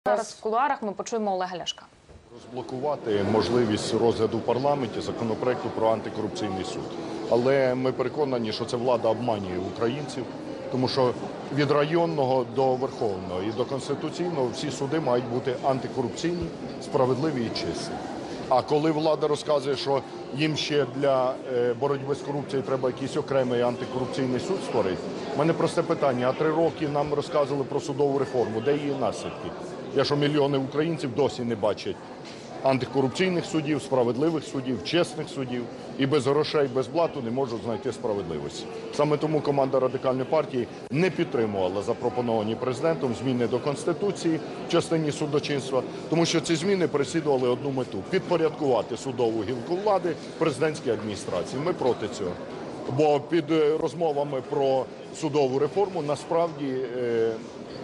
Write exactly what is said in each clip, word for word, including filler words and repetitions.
Зараз в кулуарах ми почуємо Олега Ляшка. Розблокувати можливість розгляду в парламенті законопроекту про антикорупційний суд. Але ми переконані, що ця влада обманює українців, тому що від районного до верховного і до конституційного всі суди мають бути антикорупційні, справедливі і чесні. А коли влада розказує, що їм ще для боротьби з корупцією треба якийсь окремий антикорупційний суд створити, в мене просте питання: а три роки нам розказували про судову реформу, де її наслідки? Я що, мільйони українців досі не бачать антикорупційних судів, справедливих судів, чесних судів і без грошей, без блату не можуть знайти справедливості. Саме тому команда Радикальної партії не підтримувала запропоновані Президентом зміни до Конституції в частині судочинства, тому що ці зміни переслідували одну мету – підпорядкувати судову гілку влади президентській адміністрації. Ми проти цього. Бо під розмовами про судову реформу насправді е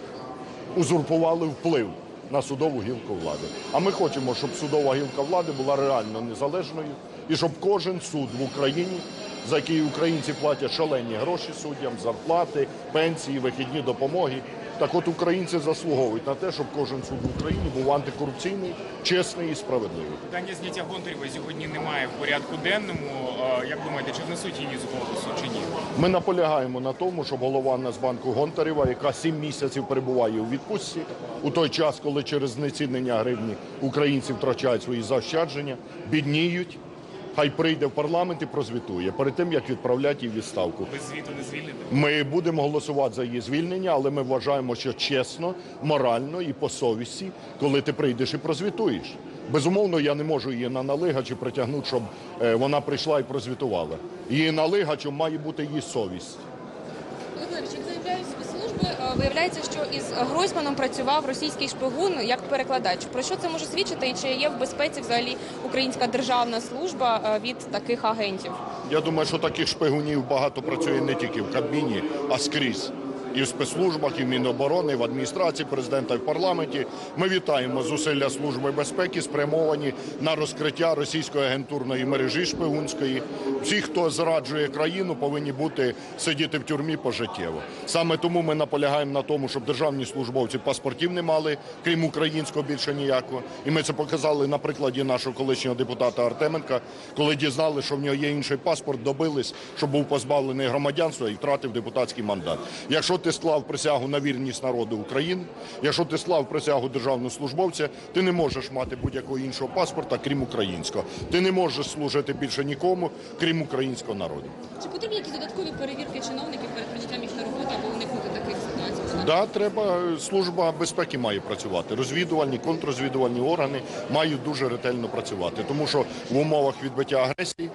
узурпували вплив на судову гілку влади. А ми хочемо, щоб судова гілка влади була реально незалежною і щоб кожен суд в Україні, за який українці платять шалені гроші суддям, зарплати, пенсії, вихідні допомоги, так от українці заслуговують на те, щоб кожен суд в Україні був антикорупційний, чесний і справедливий. Питання зняття Гонтаревої сьогодні немає в порядку денному. Як думаєте, чи внесуть її з голосу, чи ні? Ми наполягаємо на тому, щоб голова Нацбанку Гонтарева, яка сім місяців перебуває у відпустці, у той час, коли через знецінення гривні українці втрачають свої заощадження, бідніють, хай прийде в парламент і прозвітує перед тим, як відправляти її в відставку. Без звіту не звільнити? Ми будемо голосувати за її звільнення, але ми вважаємо, що чесно, морально і по совісті, коли ти прийдеш і прозвітуєш. Безумовно, я не можу її на налигачі притягнути, щоб вона прийшла і прозвітувала. Її налигачем має бути її совість. Як заявляють спецслужби, виявляється, що із Гройсманом працював російський шпигун як перекладач. Про що це може свідчити і чи є в безпеці взагалі українська державна служба від таких агентів? Я думаю, що таких шпигунів багато працює не тільки в Кабміні, а скрізь. І в спецслужбах, і в Міноборони, і в адміністрації Президента, і в парламенті. Ми вітаємо зусилля Служби безпеки, спрямовані на розкриття російської агентурної мережі шпигунської. Всі, хто зраджує країну, повинні бути сидіти в тюрмі пожиттєво. Саме тому ми наполягаємо на тому, щоб державні службовці паспортів не мали, крім українського, більше ніякого. І ми це показали на прикладі нашого колишнього депутата Артеменка, коли дізнали, що в нього є інший паспорт, добились, щоб був позбавлений громадянства і втратив депутатський мандат. Якщо ти склав присягу на вірність народу України, якщо ти склав присягу державного службовця, ти не можеш мати будь-якого іншого паспорта, крім українського. Ти не можеш служити більше нікому, крім українського народу. Чи потрібні якісь додаткові перевірки чиновників перед прийняттям їх на роботу, або уникнути таких ситуацій? Так, да, треба, Служба безпеки має працювати. Розвідувальні, контррозвідувальні органи мають дуже ретельно працювати, тому що в умовах відбиття агресії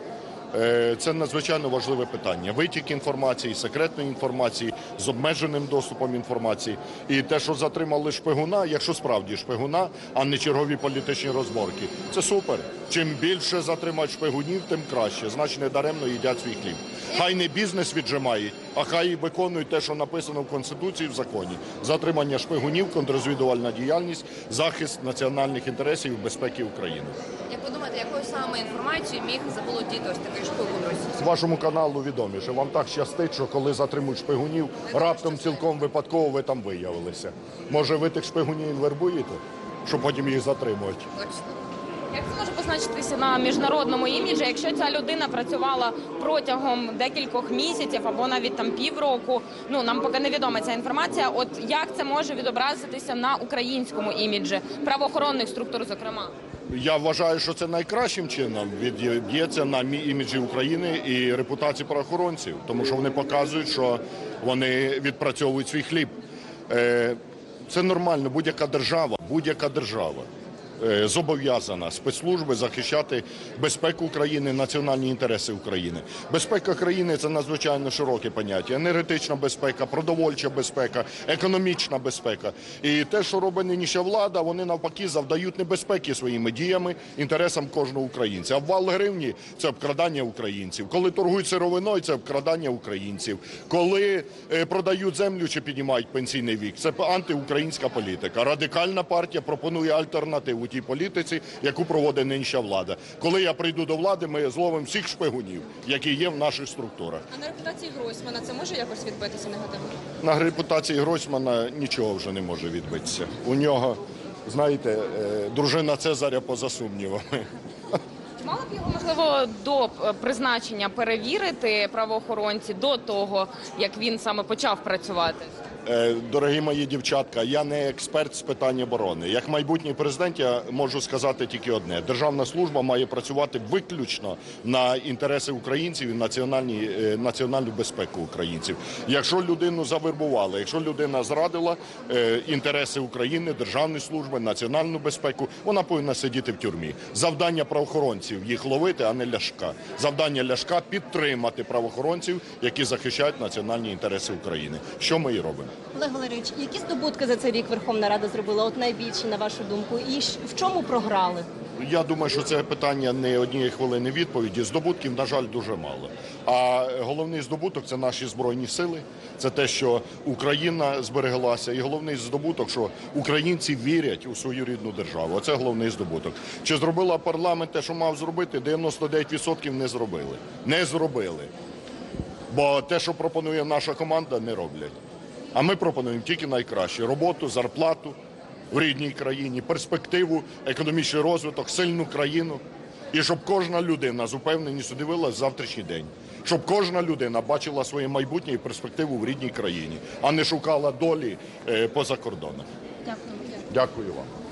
це надзвичайно важливе питання. Витік інформації, секретної інформації, з обмеженим доступом інформації. І те, що затримали шпигуна, якщо справді шпигуна, а не чергові політичні розборки, це супер. Чим більше затримають шпигунів, тим краще. Значить, недаремно їдять свій хліб. Хай не бізнес віджимають, а хай виконують те, що написано в Конституції, в законі. Затримання шпигунів, контррозвідувальна діяльність, захист національних інтересів і безпеки України. Як ви думаєте, якою саме інформацією міг заволодіти ось такий шпигун російський? Вашому каналу відоміше. Вам так щастить, що коли затримують шпигунів, раптом цілком випадково ви там виявилися. Може, ви тих шпигунів вербуєте, щоб потім їх затримувати? Точно. Як це може позначитися на міжнародному іміджі, якщо ця людина працювала протягом декількох місяців або навіть там півроку? Ну, нам поки невідома ця інформація. От як це може відобразитися на українському іміджі правоохоронних структур, зокрема? Я вважаю, що це найкращим чином відб'ється на іміджі України і репутації правоохоронців, тому що вони показують, що вони відпрацьовують свій хліб. Це нормально, будь-яка держава, будь-яка держава зобов'язана спецслужби захищати безпеку України, національні інтереси України. Безпека країни – це надзвичайно широке поняття. Енергетична безпека, продовольча безпека, економічна безпека. І те, що робить нинішня влада, вони навпаки завдають небезпеки своїми діями інтересам кожного українця. Обвал гривні – це обкрадання українців. Коли торгують сировиною – це обкрадання українців. Коли продають землю чи піднімають пенсійний вік – це антиукраїнська політика. Радикальна партія пропонує альтернативу тій політиці, яку проводить нинішня влада. Коли я прийду до влади, ми зловимо всіх шпигунів, які є в наших структурах. А на репутації Гройсмана це може якось відбитися негативно? На репутації Гройсмана нічого вже не може відбитися. У нього знаєте, е, дружина Цезаря поза сумнівами. Чи мали б його, можливо, до е, призначення перевірити правоохоронці до того, як він саме почав працювати? Е, Дорогі мої дівчатка, я не експерт з питань оборони. Як майбутній президент я можу сказати тільки одне. Державна служба має працювати виключно на інтереси українців і національні, е, національну безпеку українців. Якщо людину завербували, якщо людина зрадила е, інтереси України, державної служби, національну безпеку, вона повинна сидіти в тюрмі. Завдання правоохоронців їх ловити, а не Ляшка. Завдання Ляшка – підтримати правоохоронців, які захищають національні інтереси України. Що ми і робимо. Олег Валерійович, які здобутки за цей рік Верховна Рада зробила, от найбільші, на вашу думку, і щ- в чому програли? Я думаю, що це питання не однієї хвилини відповіді. Здобутків, на жаль, дуже мало. А головний здобуток – це наші Збройні Сили, це те, що Україна збереглася. І головний здобуток, що українці вірять у свою рідну державу. Оце головний здобуток. Чи зробила парламент те, що мав зробити? дев'яносто дев'ять відсотків не зробили. Не зробили. Бо те, що пропонує наша команда, не роблять. А ми пропонуємо тільки найкраще – роботу, зарплату в рідній країні, перспективу, економічний розвиток, сильну країну. І щоб кожна людина з упевненістю дивилась завтрашній день. Щоб кожна людина бачила своє майбутнє і перспективу в рідній країні, а не шукала долі е, поза кордонах. Дякую. Дякую вам.